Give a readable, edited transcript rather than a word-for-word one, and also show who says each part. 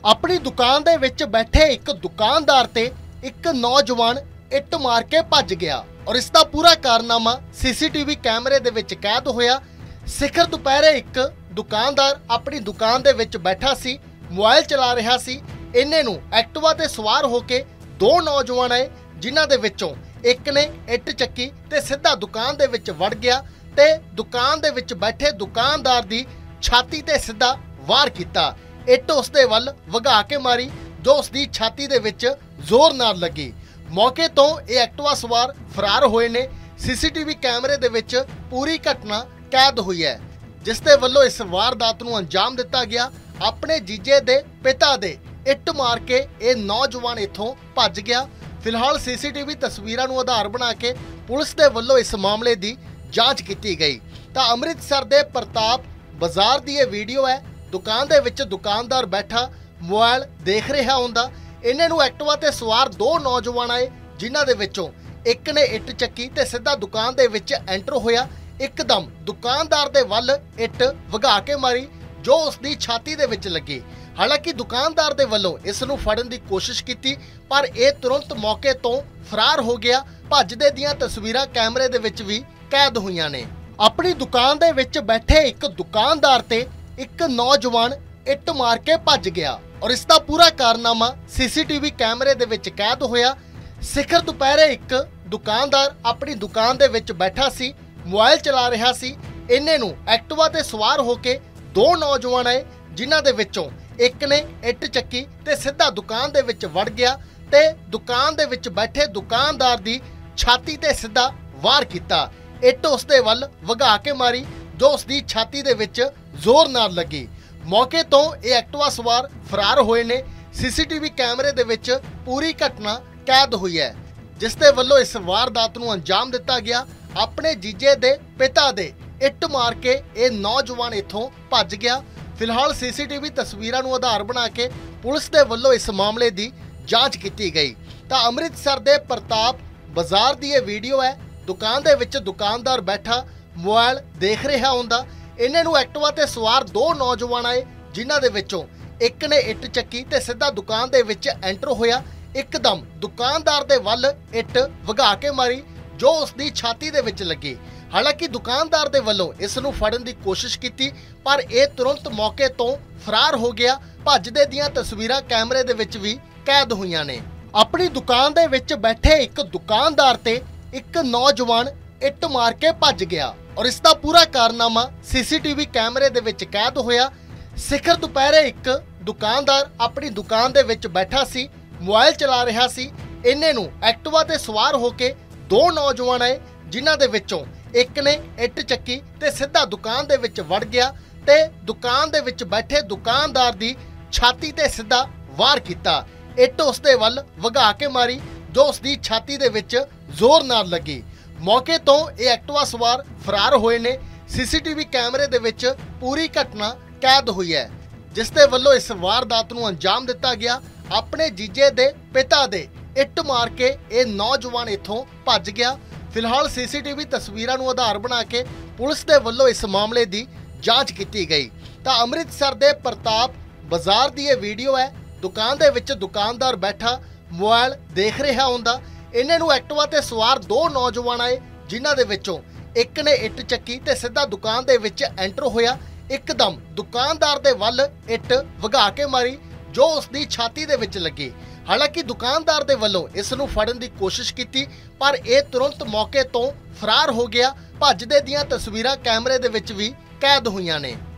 Speaker 1: अपनी दुकान दे विच बैठे एक दुकानदार ते एक नौजवान इट मार के भज गया और इसका पूरा कारनामा सीसीटीवी कैमरे दे विच कैद होया। सिखर दोपहरे एक दुकानदार अपनी दुकान दे विच बैठा सी, मोबाइल चला रहा सी। इन्ने नूं एक्टिवा ते सवार होके दो नौजवान आए, जिन्हां दे विचों एक ने इट चक्की ते सीधा दुकान दे विच वड़ गया ते दुकान दे विच बैठे दुकानदार दी छाती ते सीधा वार कीता। इट उसदे वल वगा के मारी जो उसदी छाती दे विच जोर नाल लगी। मौके तो ये एक्टिवा सवार फरार होए ने। सीसीटीवी कैमरे दे विच पूरी घटना कैद हुई है, जिस दे वल्लों इस वारदात नूं अंजाम दिता गया। अपने जीजे दे पिता दे इट मार के ये नौजवान इत्थों भज गया। फिलहाल सीसीटीवी तस्वीरां नूं आधार बना के पुलिस दे वल्लों इस मामले दी जांच की गई। तां अमृतसर दे प्रताप बाजार दी ये वीडियो है। दुकान दे विच दुकानदार बैठा मोबाइल देख रहा हुंदा। इन्हां नूं एक्टिवा ते सवार दो नौजवान आए, जिन्हां दे विचों एक ने इट चक्की ते सीधा दुकान दे विच एंटर होया। एकदम दुकानदार दे वल इट वगा के मारी जो उसदी छाती दे विच लगी। हालांकि दुकानदार दे वल्लों इस नूं फड़न दी कोशिश की, पर यह तुरंत मौके तो फरार हो गया। भजदे दियां तस्वीरां कैमरे दे विच भी कैद हुईयां ने। अपनी दुकान दे विच बैठे एक दुकानदार ते एक नौजवान इट मार के भज गया और इसका पूरा कारनामा सीसीटीवी कैमरे दे विच कैद होया। सिखर दोपहरे एक दुकानदार अपनी दुकान दे विच बैठा सी, मोबाइल चला रहा सी। इन्ने नूं एक्टिवा ते सवार होके दो नौजवान आए, जिन्हां दे विचों एक ने इट चक्की ते सीधा दुकान दे विच वड़ गया ते दुकान दे विच बैठे दुकानदार दी छाती ते सीधा वार कीता। इट उसदे वल वगा के मारी जो उसदी छाती दे विच जोर नाल लगी। मौके तो ये एक्टिवा सवार फरार होए ने। सीसीटीवी कैमरे दे विच पूरी घटना कैद हुई है, जिस दे वल्लों इस वारदात नूं अंजाम दिता गया। अपने जीजे दे पिता दे इट मार के ये नौजवान इत्थों भज गया। फिलहाल सीसीटीवी तस्वीरां नूं आधार बना के पुलिस दे वल्लों इस मामले दी जांच की गई। तां अमृतसर दे प्रताप बाजार दी ये वीडियो है। दुकान दे विच दुकानदार बैठा मोबाइल देख रहा हुंदा। इन्हां नूं एक्टिवा ते सवार दो नौजवान आए, जिन्हां दे विचों एक ने इट चक्की ते सीधा दुकान दे विच एंटर होया। एकदम दुकानदार दे वल इट वगा के मारी जो उसदी छाती दे विच लगी। हालांकि दुकानदार दे वल्लों इस नूं फड़न दी कोशिश की, पर यह तुरंत मौके तो फरार हो गया। भजदे दियां तस्वीरां कैमरे दे विच भी कैद हुईयां ने। अपनी दुकान दे विच बैठे एक दुकानदार ते एक नौजवान इट मार के भज गया और इसका पूरा कारनामा सीसीटीवी कैमरे दे विच कैद होया। सिखर दोपहरे एक दुकानदार अपनी दुकान दे विच बैठा सी, मोबाइल चला रहा सी। इन्ने नूं एक्टिवा ते सवार होके दो नौजवान आए, जिन्हां दे विचों एक ने इट चक्की ते सीधा दुकान दे विच वड़ गया ते दुकान दे विच बैठे दुकानदार दी छाती ते सीधा वार कीता। इट उसदे वल वगा के मारी जो उसदी छाती दे विच जोर नाल लगी। मौके तो ये एक्टिवा सवार फरार होए ने। सीसीटीवी कैमरे दे विच पूरी घटना कैद हुई है, जिस दे वल्लों इस वारदात नूं अंजाम दिता गया। अपने जीजे दे पिता दे इट मार के ये नौजवान इत्थों भज गया। फिलहाल सीसीटीवी तस्वीरां नूं आधार बना के पुलिस दे वल्लों इस मामले दी जांच की गई। तां अमृतसर दे प्रताप बाजार दी ये वीडियो है। दुकान दे विच दुकानदार बैठा मोबाइल देख रहा हुंदा। इन्हां नूं एक्टिवा ते सवार दो नौजवान आए, जिन्हां दे विचों एक ने इट चक्की ते सीधा दुकान दे विच एंटर होया। एकदम दुकानदार दे वल इट वगा के मारी जो उसदी छाती दे विच लगी। हालांकि दुकानदार दे वल्लों इस नूं फड़न दी कोशिश की, पर यह तुरंत मौके तो फरार हो गया। भजदे दियां तस्वीरां कैमरे दे विच भी कैद हुईयां ने।